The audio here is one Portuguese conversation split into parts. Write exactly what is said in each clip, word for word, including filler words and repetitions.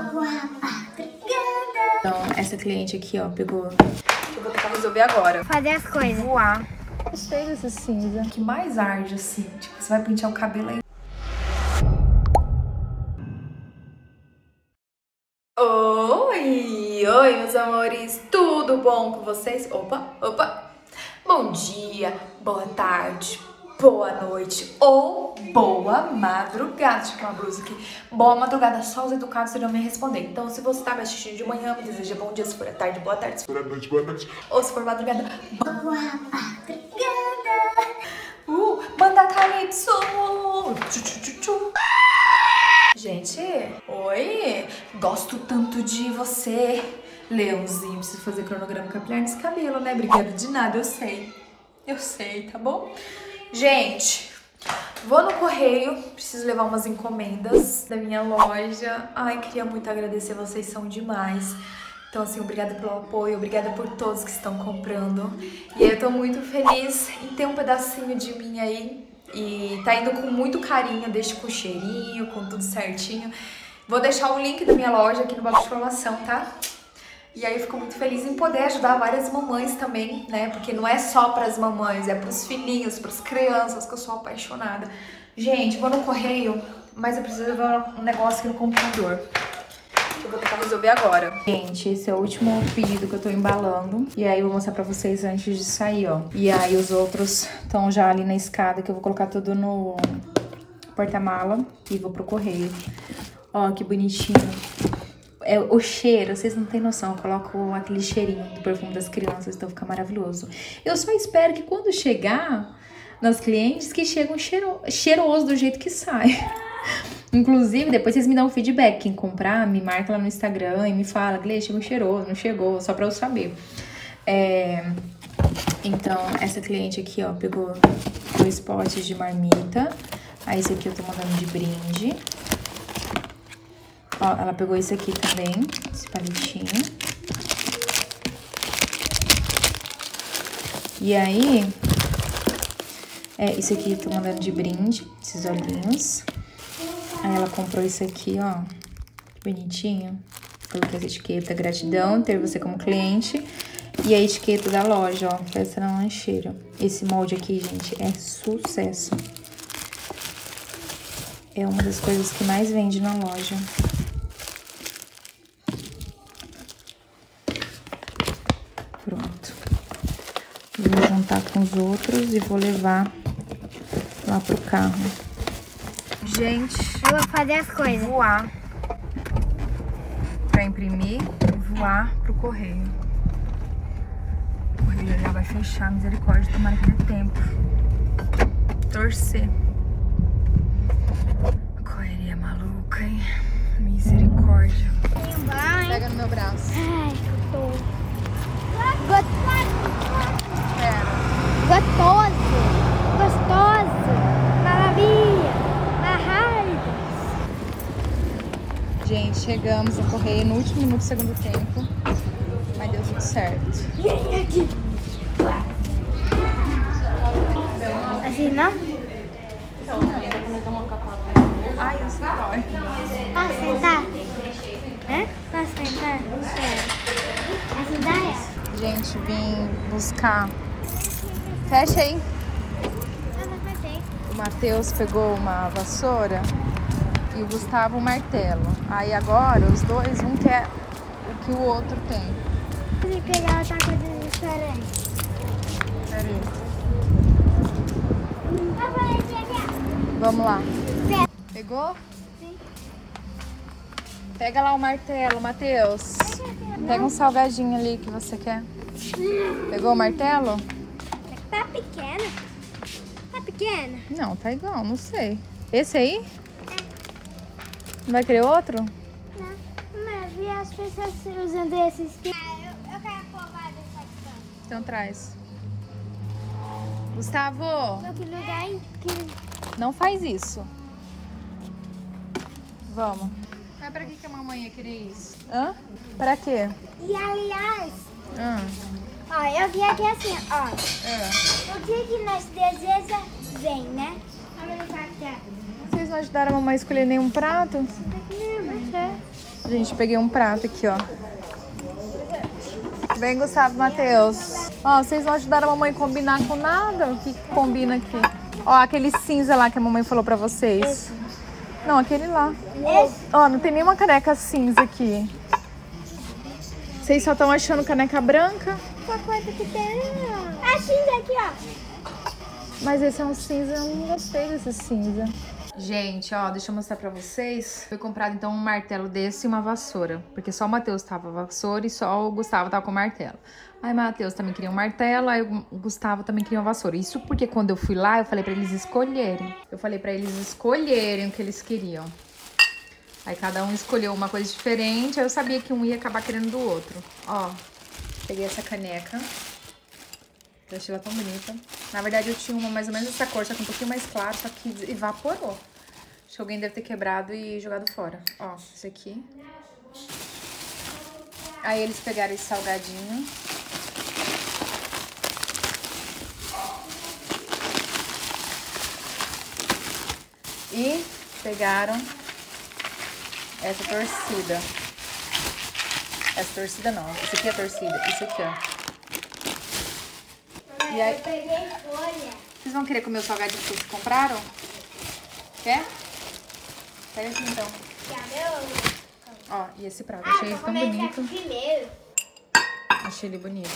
Então, essa cliente aqui, ó, pegou... Eu vou tentar resolver agora. Fazer as coisas. Voar. Gostei dessa cinza. Que mais arde, assim. Tipo, você vai pentear o cabelo aí. Oi! Oi, meus amores. Tudo bom com vocês? Opa, opa. Bom dia, boa tarde, boa noite ou boa madrugada. Deixa eu tirar uma blusa aqui. Boa madrugada, só os educados irão me responder. Então, se você tá me assistindo de manhã, me deseja bom dia. Se for à tarde, boa tarde. Se for à noite, boa noite. Ou se for madrugada, boa madrugada. Uh, banda Calypso. Tchu, tchu, tchu, tchu. Gente, oi. Gosto tanto de você. Leãozinho, preciso fazer cronograma capilar nesse cabelo, né? Obrigada de nada, eu sei. Eu sei, tá bom? Gente, vou no correio, preciso levar umas encomendas da minha loja. Ai, queria muito agradecer, vocês são demais. Então, assim, obrigada pelo apoio, obrigada por todos que estão comprando. E eu tô muito feliz em ter um pedacinho de mim aí. E tá indo com muito carinho, deixa com cheirinho, com tudo certinho. Vou deixar o link da minha loja aqui no box de informação, tá? E aí eu fico muito feliz em poder ajudar várias mamães também, né? Porque não é só pras mamães, é pros filhinhos, pras crianças, que eu sou apaixonada. Gente, vou no correio, mas eu preciso levar um negócio aqui no computador. Que eu vou tentar resolver agora. Gente, esse é o último pedido que eu tô embalando. E aí eu vou mostrar pra vocês antes de sair, ó. E aí os outros estão já ali na escada, que eu vou colocar tudo no porta-mala e vou pro correio. Ó, que bonitinho. É, o cheiro, vocês não têm noção, eu coloco aquele cheirinho do perfume das crianças, então fica maravilhoso. Eu só espero que quando chegar nas clientes, que chegam cheiro, cheiroso do jeito que sai. Inclusive, depois vocês me dão um feedback, quem comprar, me marca lá no Instagram e me fala, Glê, chegou cheiroso, não chegou, só pra eu saber. É, então, essa cliente aqui, ó, pegou dois potes de marmita, aí esse aqui eu tô mandando de brinde. Ó, ela pegou esse aqui também, esse palitinho. E aí, é, isso aqui eu tô mandando de brinde, esses olhinhos. Aí ela comprou isso aqui, ó, que bonitinho. Coloquei essa etiqueta, gratidão, ter você como cliente. E a etiqueta da loja, ó, festa na lancheira. Esse molde aqui, gente, é sucesso. É uma das coisas que mais vende na loja. Pronto. Vou juntar com os outros e vou levar lá pro carro. Gente, eu vou fazer as coisas. Voar pra imprimir e voar pro correio. O correio já vai fechar, misericórdia, tomara que dê tempo. Torcer. Correria maluca, hein? Misericórdia. Pega no meu braço. Ai, eu tô... Gostoso, gostoso, maravilha, maravilha. Gente, chegamos no correio no último minuto do segundo tempo, mas deu tudo certo. Aqui. Assim não? Ai, eu sei lá. Posso sentar? Hã? Posso sentar? Assim dá? Gente, vim buscar. Fecha aí. O Matheus pegou uma vassoura e o Gustavo um martelo. Aí agora os dois, um quer o que o outro tem. Vou pegar outra coisa diferente. Peraí. Vamos lá. Pegou? Sim. Pega lá o martelo, Matheus. Pega um salgadinho ali que você quer. Pegou o martelo? Tá pequena. Tá pequena? Não, tá igual, não sei. Esse aí? É. Não vai querer outro? Não. Mas eu vi as pessoas usando esses. Ah, eu, eu quero provar dessa aqui. Então traz. Gustavo! Que lugar que... Não faz isso. Vamos. Mas pra que, que a mamãe ia querer isso? Hã? Pra quê? E aliás, Hã? ó, eu vi aqui assim, ó. É. O que que nós deseja vem, né? Vocês não ajudaram a mamãe a escolher nenhum prato? Não, mas é. Gente, peguei um prato aqui, ó. Vem, Gustavo e Matheus. Ó, vocês não ajudaram a mamãe a combinar com nada? O que que combina aqui? Ó, aquele cinza lá que a mamãe falou pra vocês. Esse. Não, aquele lá. Esse. Ó, não tem nenhuma caneca cinza aqui. Vocês só estão achando caneca branca? Qual coisa que tem? É cinza aqui, ó. Mas esse é um cinza, eu não gostei desse cinza. Gente, ó, deixa eu mostrar pra vocês. Foi comprado, então, um martelo desse e uma vassoura. Porque só o Matheus tava vassoura e só o Gustavo tava com martelo. Aí o Matheus também queria um martelo, aí o Gustavo também queria uma vassoura. Isso porque quando eu fui lá, eu falei pra eles escolherem. Eu falei pra eles escolherem o que eles queriam. Aí cada um escolheu uma coisa diferente, aí eu sabia que um ia acabar querendo do outro. Ó, peguei essa caneca. Eu achei ela tão bonita. Na verdade, eu tinha uma mais ou menos essa cor, só que um pouquinho mais claro, só que evaporou. Acho que alguém deve ter quebrado e jogado fora. Ó, esse aqui. Aí eles pegaram esse salgadinho. E pegaram essa torcida. Essa torcida não, esse aqui é a torcida. Isso aqui, ó. E aí, eu peguei folha. Vocês vão querer comer o salgadinho que vocês compraram? Quer? Pega aqui então. Ó, e esse prato. Ah, achei ele tão bonito. Primeiro. Achei ele bonito.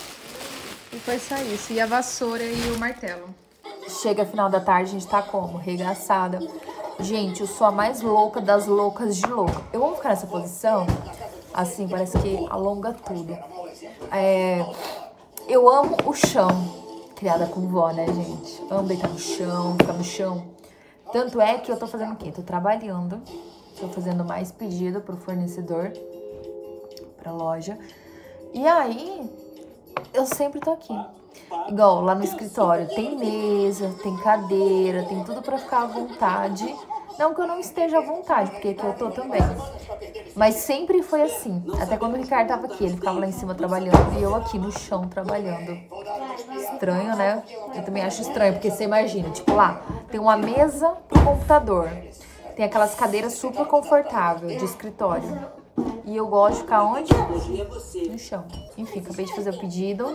E foi só isso. E a vassoura e o martelo. Chega final da tarde, a gente tá como? Regaçada. Gente, eu sou a mais louca das loucas de louca. Eu vou ficar nessa posição, assim, parece que alonga tudo. É... Eu amo o chão, criada com vó, né, gente? Amo deitar no chão, ficar no chão. Tanto é que eu tô fazendo o quê? Tô trabalhando, tô fazendo mais pedido pro fornecedor, pra loja. E aí, eu sempre tô aqui. Igual lá no escritório, tem mesa, tem cadeira, tem tudo pra ficar à vontade. Não que eu não esteja à vontade, porque aqui eu tô também. Mas sempre foi assim. Até quando o Ricardo tava aqui, ele ficava lá em cima trabalhando e eu aqui no chão trabalhando. Estranho, né? Eu também acho estranho, porque você imagina, tipo lá, tem uma mesa pro computador. Tem aquelas cadeiras super confortáveis de escritório. E eu gosto de ficar onde? No chão. Enfim, acabei de fazer o pedido.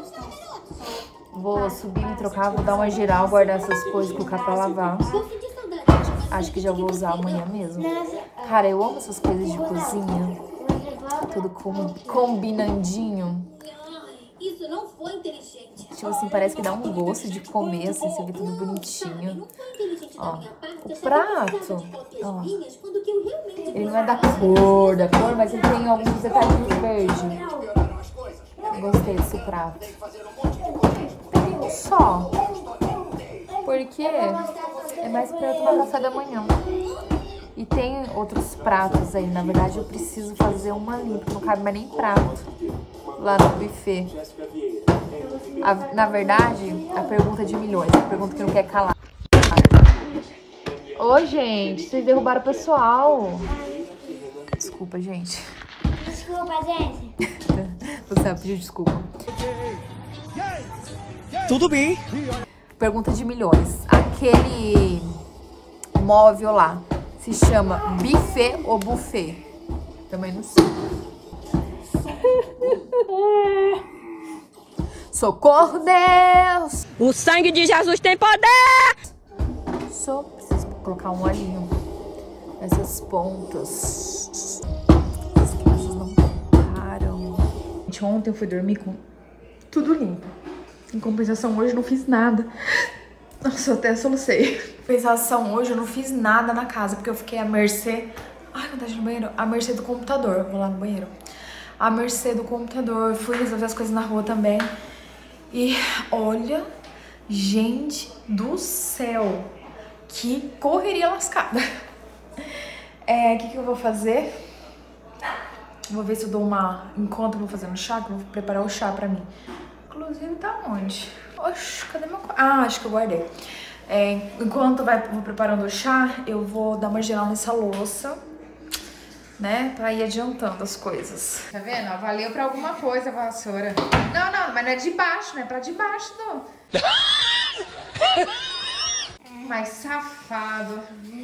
Vou subir, me trocar, vou dar uma geral, guardar essas coisas, colocar pra lavar. Acho que já vou usar amanhã mesmo. Cara, eu amo essas coisas de cozinha. Tudo com, combinandinho. Isso não foi inteligente. Tipo assim, parece que dá um gosto de comer, assim, você vê tudo bonitinho. Ó, o prato, ó, ele não é da cor, da cor, mas ele tem alguns detalhes verde. Gostei desse prato. Peguei um só, porque é mais pra eu tomar café da manhã. E tem outros pratos aí, na verdade eu preciso fazer uma limpa, não cabe mais nem prato lá no buffet. A, na verdade, a pergunta de milhões, a pergunta que não quer calar. Ô, gente, vocês derrubaram o pessoal. Desculpa, gente. Desculpa, gente. Você pediu desculpa. Tudo bem. Pergunta de milhões. Aquele móvel lá se chama buffet ou buffet? Também não sei. Socorro, Deus! O sangue de Jesus tem poder! Só preciso colocar um olhinho nessas pontas. As crianças não param. Gente, ontem eu fui dormir com tudo limpo. Em compensação, hoje eu não fiz nada. Nossa, eu até solucei. Em compensação, hoje eu não fiz nada na casa, porque eu fiquei à mercê... Ai, vontade de ir no banheiro. À mercê do computador. Vou lá no banheiro. À mercê do computador. Fui resolver as coisas na rua também. E olha, gente do céu, que correria lascada. É, o que, que eu vou fazer? Vou ver se eu dou uma encontro, vou fazer um chá, que eu vou preparar o chá pra mim. Inclusive, tá onde? Oxe, cadê meu... Ah, acho que eu guardei. É, enquanto vai, vou preparando o chá, eu vou dar uma geral nessa louça, né? Pra ir adiantando as coisas. Tá vendo? Valeu pra alguma coisa a vassoura. Não, não, mas não é de baixo, não é pra de baixo, não. Mas safado.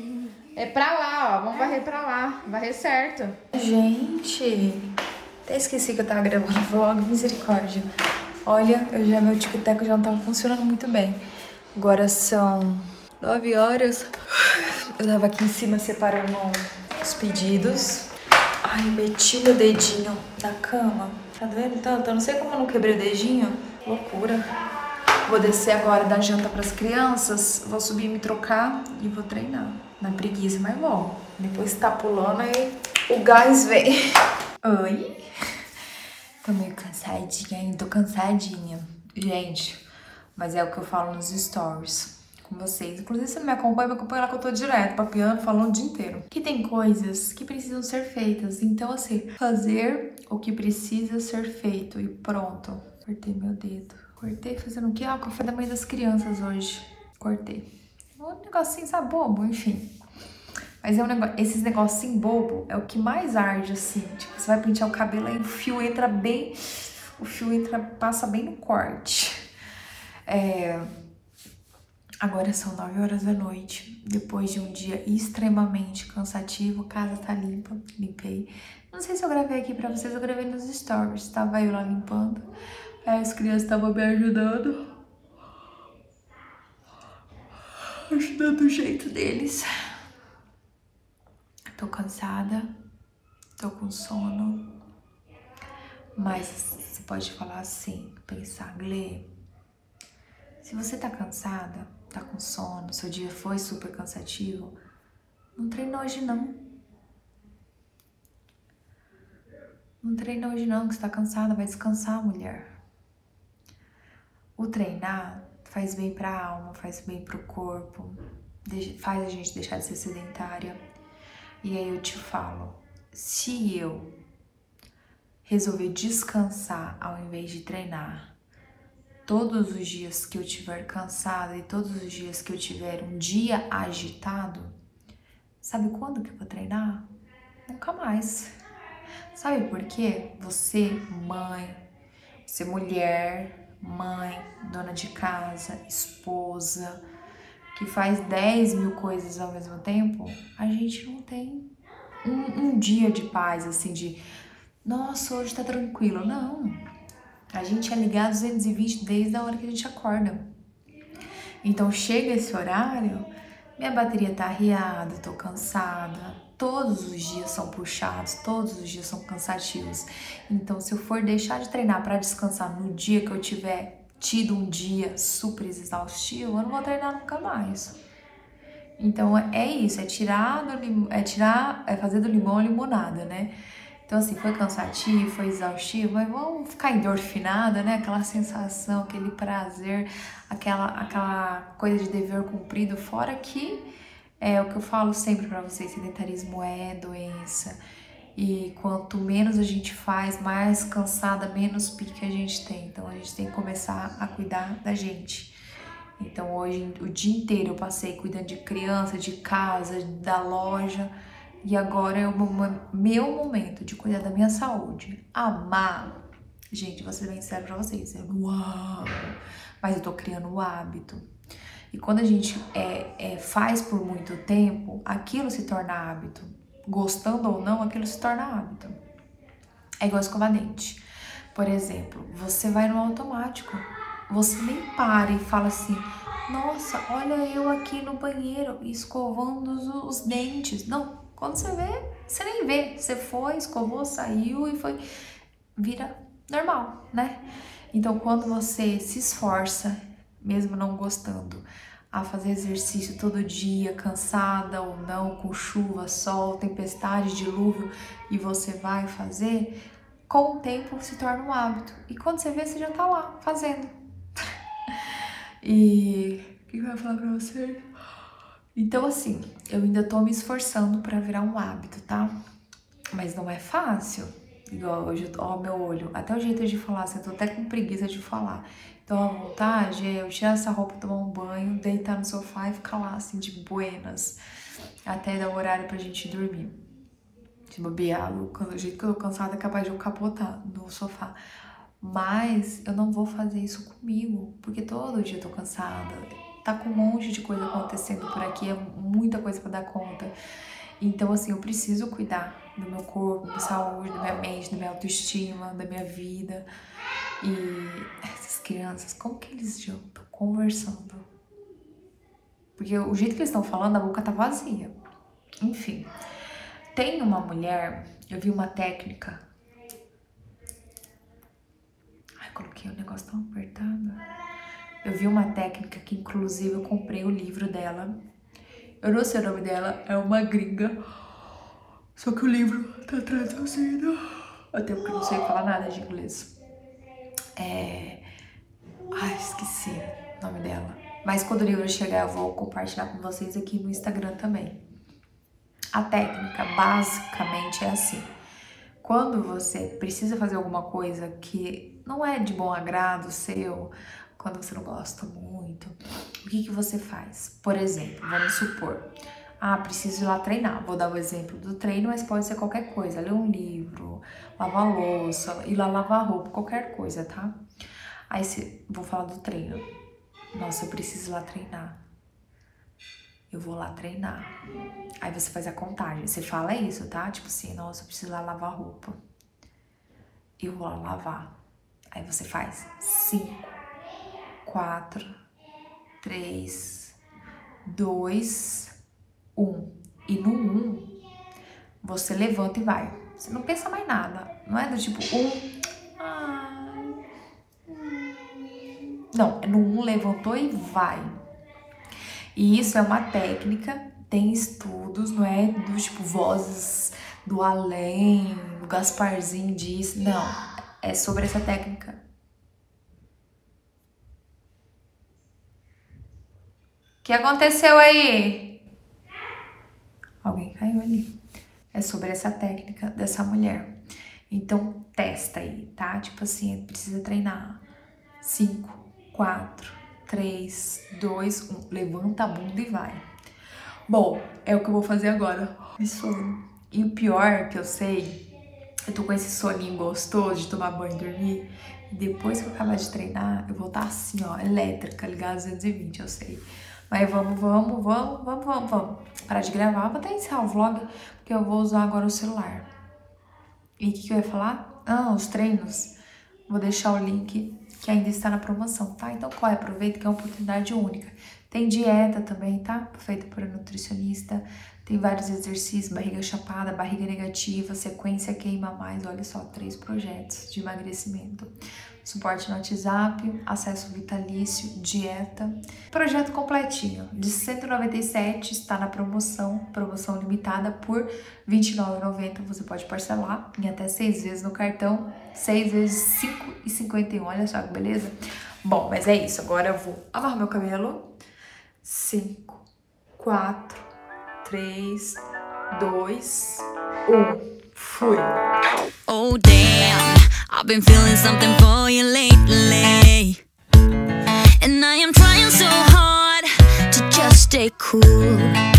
É pra lá, ó. Vamos varrer pra lá. Varrer certo. Gente, até esqueci que eu tava gravando vlog. Misericórdia. Olha, eu já, meu tic-tac já não tava funcionando muito bem. Agora são nove horas. Eu tava aqui em cima separando os pedidos. Ai, meti o meu dedinho na cama. Tá doendo tanto? Eu não sei como eu não quebrei o dedinho. Loucura. Vou descer agora dar janta pras crianças. Vou subir, me trocar e vou treinar. Na preguiça, mas bom. Depois tá pulando aí o gás vem. Oi. Tô meio cansadinha ainda. Tô cansadinha. Gente, mas é o que eu falo nos stories com vocês. Inclusive, se você não me acompanha, me acompanha lá que eu tô direto, papeando, falando o dia inteiro. Que tem coisas que precisam ser feitas. Então, assim, fazer o que precisa ser feito e pronto. Cortei meu dedo. Cortei fazendo o quê? Ah, o café da manhã das crianças hoje. Cortei. Um negocinho, sabe, bobo, enfim. Mas é um negócio, esses negocinhos bobo é o que mais arde, assim. Tipo, você vai pentear o cabelo, aí o fio entra bem... O fio entra, passa bem no corte. É... Agora são nove horas da noite, depois de um dia extremamente cansativo, a casa tá limpa, limpei. Não sei se eu gravei aqui pra vocês, eu gravei nos stories, tava eu lá limpando, aí as crianças estavam me ajudando, ajudando do jeito deles. Tô cansada, tô com sono, mas você pode falar assim, pensar, Glê, se você tá cansada, tá com sono, seu dia foi super cansativo, não treina hoje não. Não treina hoje não, que você tá cansada, vai descansar, mulher. O treinar faz bem pra alma, faz bem pro corpo, faz a gente deixar de ser sedentária. E aí eu te falo, se eu resolver descansar ao invés de treinar, todos os dias que eu estiver cansada e todos os dias que eu tiver um dia agitado, sabe quando que eu vou treinar? Nunca mais. Sabe por quê? Você, mãe, você mulher, mãe, dona de casa, esposa, que faz dez mil coisas ao mesmo tempo, a gente não tem um, um dia de paz, assim, de nossa, hoje tá tranquilo. Não. A gente é ligado duzentos e vinte desde a hora que a gente acorda. Então, chega esse horário, minha bateria tá arriada, tô cansada. Todos os dias são puxados, todos os dias são cansativos. Então, se eu for deixar de treinar para descansar no dia que eu tiver tido um dia super exaustivo, eu não vou treinar nunca mais. Então, é isso, é tirar, do lim... é tirar, é fazer do limão a limonada, né? Então, assim, foi cansativo, foi exaustivo, mas vamos ficar endorfinada, né? Aquela sensação, aquele prazer, aquela, aquela coisa de dever cumprido, fora que é o que eu falo sempre pra vocês, sedentarismo é doença. E quanto menos a gente faz, mais cansada, menos pique a gente tem. Então, a gente tem que começar a cuidar da gente. Então, hoje, o dia inteiro eu passei cuidando de criança, de casa, da loja. E agora é o meu momento de cuidar da minha saúde. Amar. Gente, vou ser bem sincera pra vocês. Eu não amo. Mas eu tô criando o hábito. E quando a gente é, é, faz por muito tempo, aquilo se torna hábito. Gostando ou não, aquilo se torna hábito. É igual escovar dente. Por exemplo, você vai no automático. Você nem para e fala assim, nossa, olha eu aqui no banheiro escovando os, os dentes. Não. Quando você vê, você nem vê. Você foi, escovou, saiu e foi... Vira normal, né? Então, quando você se esforça, mesmo não gostando, a fazer exercício todo dia, cansada ou não, com chuva, sol, tempestade, dilúvio, e você vai fazer, com o tempo se torna um hábito. E quando você vê, você já tá lá, fazendo. E... o que eu ia falar pra você? Então, assim, eu ainda tô me esforçando pra virar um hábito, tá? Mas não é fácil. Igual hoje, ó, meu olho. Até o jeito de falar, assim, eu tô até com preguiça de falar. Então, a vontade é eu tirar essa roupa, tomar um banho, deitar no sofá e ficar lá, assim, de buenas. Até dar o horário pra gente dormir. Se bobear, o jeito que eu tô cansada é capaz de eu capotar no sofá. Mas eu não vou fazer isso comigo, porque todo dia eu tô cansada. tá com um monte de coisa acontecendo por aqui, é muita coisa pra dar conta. Então, assim, eu preciso cuidar do meu corpo, da minha saúde, da minha mente, da minha autoestima, da minha vida. E essas crianças, como que eles já estão conversando? Porque o jeito que eles estão falando, a boca tá vazia. Enfim, tem uma mulher, eu vi uma técnica. Ai, coloquei o negócio tão apertado. Eu vi uma técnica que, inclusive, eu comprei o livro dela. Eu não sei o nome dela, é uma gringa. Só que o livro tá traduzido. Até porque eu não sei falar nada de inglês. É... Ai, esqueci o nome dela. Mas quando o livro chegar, eu vou compartilhar com vocês aqui no Instagram também. A técnica, basicamente, é assim. Quando você precisa fazer alguma coisa que não é de bom agrado seu, quando você não gosta muito, o que que você faz? Por exemplo, vamos supor, ah, preciso ir lá treinar. Vou dar o exemplo do treino, mas pode ser qualquer coisa. Ler um livro, lavar a louça, ir lá lavar a roupa, qualquer coisa, tá? Aí, se, vou falar do treino. Nossa, eu preciso ir lá treinar. Eu vou lá treinar. Aí você faz a contagem. Você fala isso, tá? Tipo assim, nossa, eu preciso ir lá lavar a roupa. Eu vou lá lavar. Aí você faz cinco, quatro, três, dois, um. E no um, você levanta e vai. Você não pensa mais nada. Não é do tipo um. Ai, hum. Não, é no um, levantou e vai. E isso é uma técnica, tem estudos, não é do tipo vozes do além, o Gasparzinho disse. Não, é sobre essa técnica. O que aconteceu aí? Alguém caiu ali. É sobre essa técnica dessa mulher. Então, testa aí, tá? Tipo assim, precisa treinar. Cinco, quatro, três, dois, um. Levanta a bunda e vai. Bom, é o que eu vou fazer agora. Me sono. E o pior que eu sei, eu tô com esse soninho gostoso de tomar banho e dormir. E depois que eu acabar de treinar, eu vou estar assim, ó, elétrica, ligada a duzentos e vinte, eu sei. Mas vamos, vamos, vamos, vamos, vamos, vamos. Parar de gravar, vou até encerrar o vlog, porque eu vou usar agora o celular. E o que, que eu ia falar? Ah, os treinos. Vou deixar o link que ainda está na promoção, tá? Então corre, aproveita que é uma oportunidade única. Tem dieta também, tá? Feita por um nutricionista. Tem vários exercícios, barriga chapada, barriga negativa, sequência queima mais. Olha só, três projetos de emagrecimento. Suporte no WhatsApp, acesso vitalício, dieta. Projeto completinho, de cento e noventa e sete, está na promoção, promoção limitada por vinte e nove reais e noventa centavos. Você pode parcelar em até seis vezes no cartão, seis vezes cinco reais e cinquenta e um. Olha só que beleza. Bom, mas é isso. Agora eu vou amarrar meu cabelo. cinco, quatro, três, dois, um. Fui. Oh damn, I've been feeling something for you lately, and I am trying so hard to just stay cool.